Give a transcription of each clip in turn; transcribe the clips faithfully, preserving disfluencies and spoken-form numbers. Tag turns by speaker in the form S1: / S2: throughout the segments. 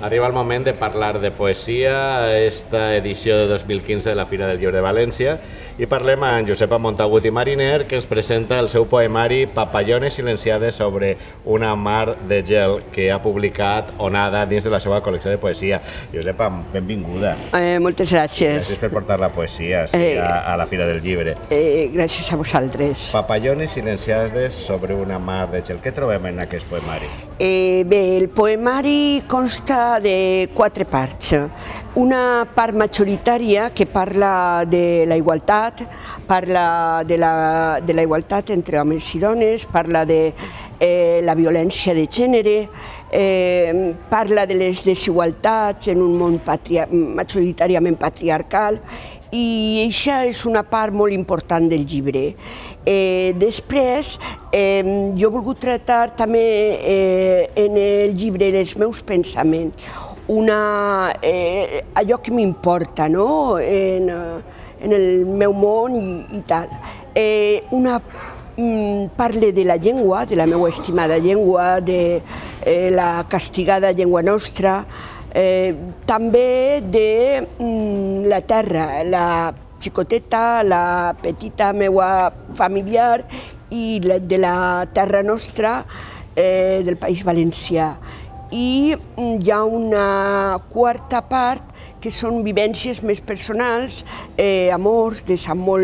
S1: Arriba el moment de parlar de poesia, esta edició de dos mil quinze de la Fira del Llibre de València, i parlem amb Josepa Montagut i Mariner, que ens presenta el seu poemari Papallones silenciades sobre una mar de gel, que ha publicat Onada dins de la seva col·lecció de poesia. Josepa, benvinguda.
S2: Eh, moltes gràcies.
S1: Gràcies per portar la poesia sí, eh, a, a la Fira del Llibre.
S2: Eh, gràcies a vosaltres.
S1: Papallones silenciades sobre una mar de gel. Què trobem en aquest poemari?
S2: Eh, bé, el poemari consta de quatre parts. Una part majoritària que parla de la igualtat, parla de la, de la igualtat entre homes i dones, parla de eh, la violència de gènere, eh, parla de les desigualtats en un món patria majoritàriament patriarcal, i això és una part molt important del llibre. Eh, després, eh, jo he volgut tractar també eh, en el llibre els meus pensaments, una, eh, allò que m'importa, no? en, en el meu món i, i tal. Eh, una mm, parle de la llengua, de la meva estimada llengua, de eh, la castigada llengua nostra, eh, també de mm, la terra, la xicoteta, la petita meua familiar i la, de la terra nostra, eh, del País Valencià. I hi ha una quarta part que són vivències més personals, eh, amors, desamor,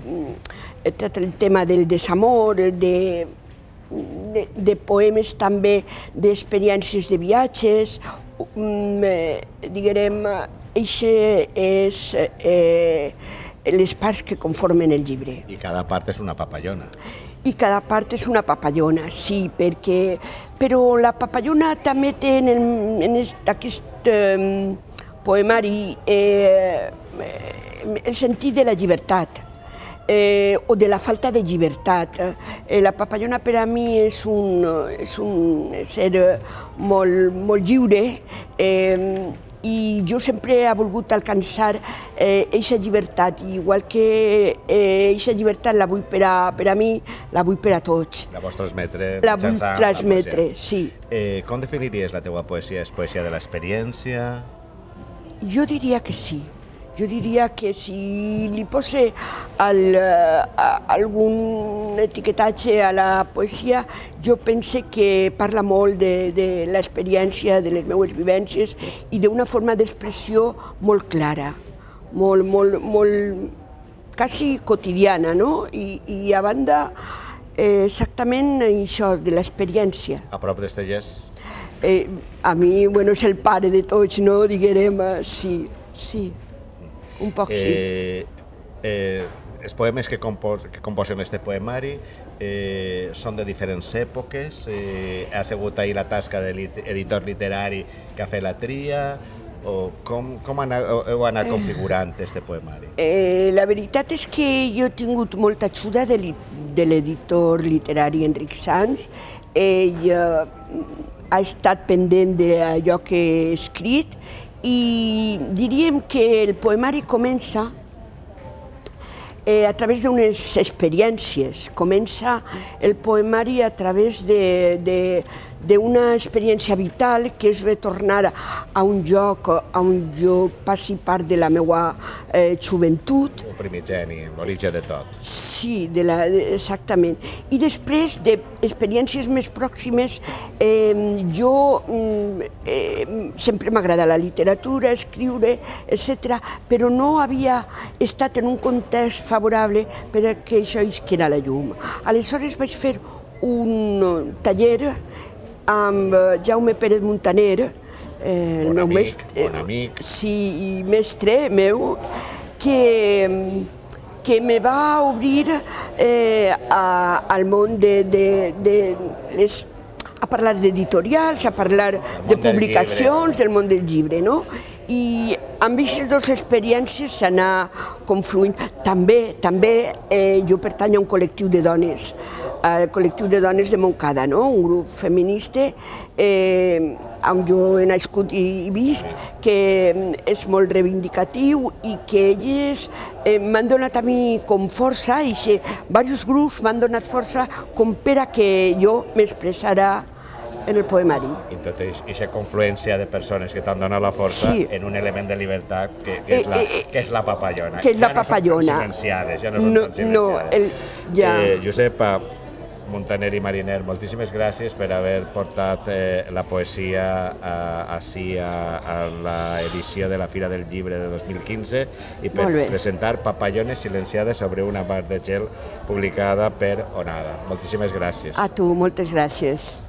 S2: tot el tema del desamor, de, de, de poemes també d'experiències de viatges, eh, diguem, això és eh, les parts que conformen el llibre.
S1: I cada part és una papallona.
S2: I cada part és una papallona, sí, perquè... Però la papallona també té en, el, en aquest eh, poemari eh, el sentit de la llibertat, eh, o de la falta de llibertat. Eh, la papallona per a mi és un, és un ser molt, molt lliure, eh, i jo sempre he volgut alcançar aquesta eh, llibertat, igual que aquesta eh, llibertat la vull per a, per a mi, la vull per a tots.
S1: La vols transmetre?
S2: La vull transmetre, sí.
S1: Eh, com definiries la teua poesia? És poesia de l'experiència?
S2: Jo diria que sí. Jo diria que si li posa el, a, algun etiquetatge a la poesia, jo pense que parla molt de, de l'experiència, de les meves vivències i d'una forma d'expressió molt clara, molt, molt, molt quasi quotidiana, no? I, i a banda, eh, exactament això de l'experiència.
S1: A prop d'Estellers?
S2: Eh, a mi, bueno, és el pare de tots, no? Diguem, sí, sí. Un poc sí.
S1: Eh, eh, els poemes que, compos, que composen este poemari eh, són de diferents èpoques. Eh, ha sigut ahir la tasca de l'editor literari que ha fet la tria, o com, com anà, heu anat configurant este poemari?
S2: Eh, la veritat és que jo he tingut molta ajuda de l'editor literari Enric Sans. Ell eh, ha estat pendent d'allò que he escrit, i diríem que el poemari comença eh, a través d'unes experiències. Comença el poemari a través d'una experiència vital, que és retornar a un lloc on jo passi part de la meva eh, joventut.
S1: El primigeni, l'origen de tot.
S2: Sí, de la, exactament. I després d'experiències més pròximes, eh, jo eh, sempre m'agrada la literatura, escriure, etcètera, però no havia estat en un context favorable perquè això isquera la llum. Aleshores vaig fer un taller amb Jaume Pérez Montaner, eh, el
S1: bon
S2: meu
S1: amic,
S2: mestre,
S1: bon amic.
S2: Sí, i mestre meu, que, que me va obrir eh, a, al món de, de, de les, a parlar d'editorials, a parlar de publicacions, del món del llibre, no? I amb aquestes dues experiències s'anà confluint. També, també eh, jo pertany a un col·lectiu de dones, al col·lectiu de dones de Montcada, no? Un grup feminista eh, on jo he nascut i vist, que és molt reivindicatiu i que elles eh, m'han donat a mi com força, i que diversos grups m'han donat força com per a que jo m'expressara en el poemari.
S1: I tota aquesta confluència de persones que t'han donat la força
S2: Sí.
S1: en un element de llibertat que, que, és, la,
S2: Eh, eh,
S1: que és la papallona.
S2: que és la
S1: ja no
S2: papallona.
S1: són tan silenciades, ja no són
S2: No,
S1: tan silenciades.
S2: no, el, ja.
S1: Eh, Josepa Montaner i Mariner, moltíssimes gràcies per haver portat eh, la poesia eh, així a, a l'edició de la Fira del Llibre de dos mil quinze i per presentar Papallones silenciades sobre una part de gel publicada per Onada. Moltíssimes gràcies.
S2: A tu, moltes gràcies.